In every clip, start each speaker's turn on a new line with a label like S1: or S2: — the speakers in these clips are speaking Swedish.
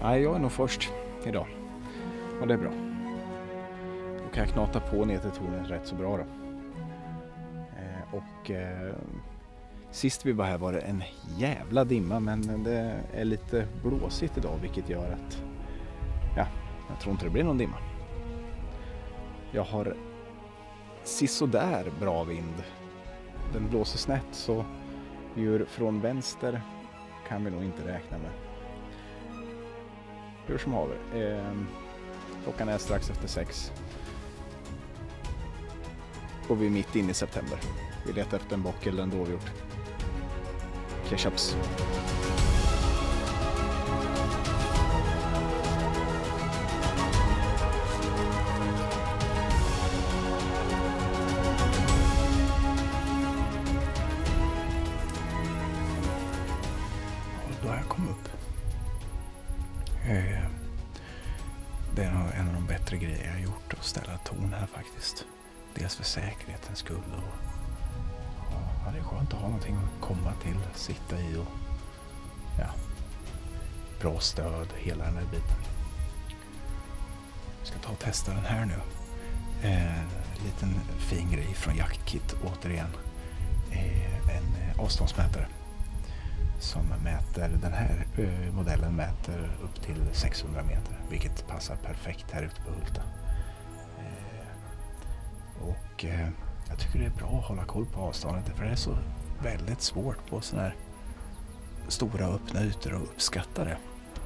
S1: Nej, jag är nog först idag. Och det är bra. Då kan jag knata på ner till tornet rätt så bra då. Sist vi var här var det en jävla dimma, men det är lite blåsigt idag, vilket gör att jag tror inte det blir någon dimma. Jag har sisådär bra vind. Den blåser snett, så djur från vänster kan vi nog inte räkna med. Hur som haver. Klockan är strax efter 6. Och vi är mitt inne i september. Vi letar efter en bock eller en dovhjort. Ketchups. Då har jag kommit upp. Det är nog en av de bättre grejer jag har gjort, att ställa torn här faktiskt. Dels för säkerhetens skull och det är skönt att ha någonting att komma till, sitta i och bra stöd, hela den här biten. Jag ska ta och testa den här nu. En liten fin grej från Jaktkit återigen. En avståndsmätare som mäter, den här modellen mäter upp till 600 meter, vilket passar perfekt här ute på Hulta. Och jag tycker det är bra att hålla koll på avståndet, för det är så väldigt svårt på sådana här stora öppna ytor och uppskatta det.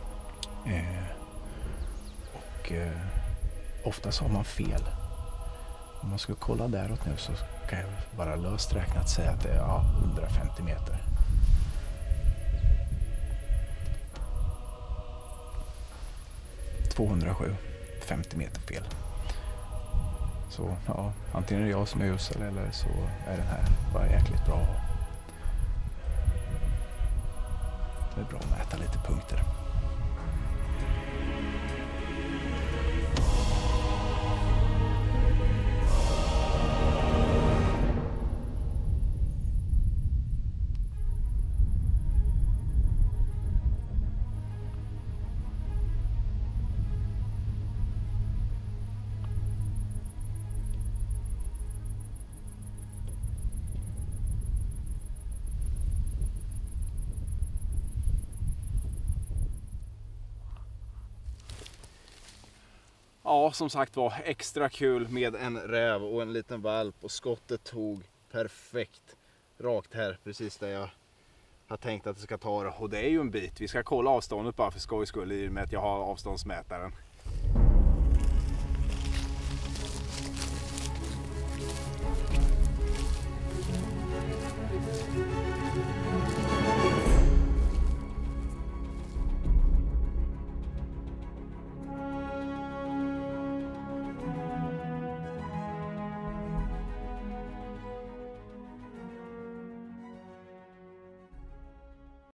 S1: Oftast har man fel. Om man skulle kolla däråt nu så kan jag bara löst räknat säga att det är 150 meter. ...207, 50 meter fel. Så antingen är det jag som är usel eller så är den här bara jäkligt bra. Det är bra att mäta lite punkter. Ja, som sagt var, extra kul med en räv och en liten valp, och skottet tog perfekt rakt här, precis där jag har tänkt att det ska ta det. Och det är ju en bit, vi ska kolla avståndet bara för skojs skull i och med att jag har avståndsmätaren.